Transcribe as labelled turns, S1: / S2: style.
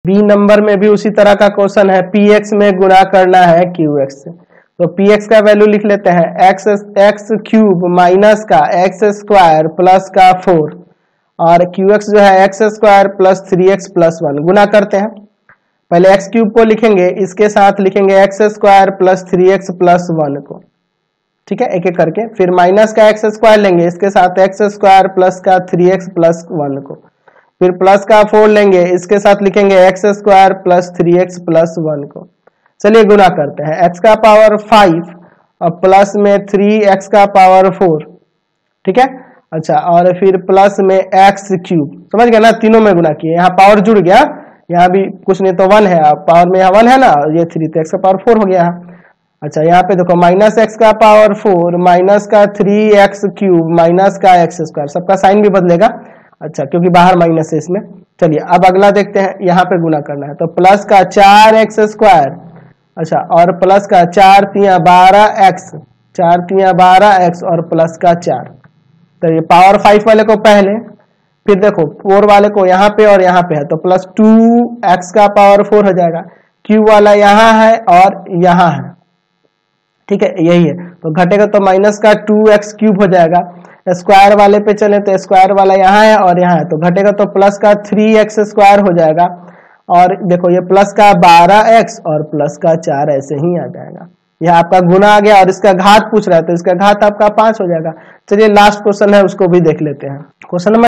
S1: B number में भी उसी तरह का क्वेश्चन है, पी एक्स में गुणा करना है क्यू एक्स से। तो पी एक्स का वैल्यू लिख लेते हैं, एक्स क्यूब माइनस का एक्स स्क्वायर प्लस का 4 और क्यू एक्स जो है x square plus 3x plus 1 गुना करते हैं। पहले एक्स क्यूब को लिखेंगे, इसके साथ लिखेंगे x square plus 3x plus 1 को, ठीक है, एक एक करके। फिर माइनस का एक्स स्क्वायर लेंगे, इसके साथ एक्स स्क्वायर प्लस का 3x प्लस 1 को। फिर प्लस का 4 लेंगे, इसके साथ लिखेंगे x square plus 3x plus 1 को। चलिए गुना करते हैं, x का पावर 5 और प्लस में 3x का पावर 4, ठीक है। अच्छा, और फिर प्लस में एक्स क्यूब, समझ गया ना, तीनों में गुना किए, यहाँ पावर जुड़ गया, यहाँ भी कुछ नहीं तो 1 है, पावर में यहाँ 1 है ना, ये 3 तो x का पावर 4 हो गया है। अच्छा, यहाँ पे देखो माइनस एक्स का पावर 4 माइनस का 3x क्यूब माइनस का एक्स स्क्वायर, सबका साइन भी बदलेगा, अच्छा, क्योंकि बाहर माइनस है इसमें। चलिए अब अगला देखते हैं, यहाँ पे गुना करना है, तो प्लस का 4x स्क्वायर, अच्छा, और प्लस का 4 तिया 12x, 4 तिया 12x और प्लस का 4। तो ये पावर 5 वाले को पहले, फिर देखो 4 वाले को यहाँ पे और यहाँ पे है, तो प्लस 2x का पावर 4 हो जाएगा। क्यूब वाला यहाँ है और यहाँ है, ठीक है, यही है, तो घटेगा तो माइनस का 2x क्यूब हो जाएगा। स्क्वायर वाले पे चले तो स्क्वायर वाला यहाँ है और यहाँ है, तो घटेगा तो प्लस का 3x स्क्वायर हो जाएगा। और देखो ये प्लस का 12x और प्लस का 4 ऐसे ही आ जाएगा। यह आपका गुना आ गया और इसका घात पूछ रहा है, तो इसका घात आपका 5 हो जाएगा। चलिए लास्ट क्वेश्चन है, उसको भी देख लेते हैं। Question number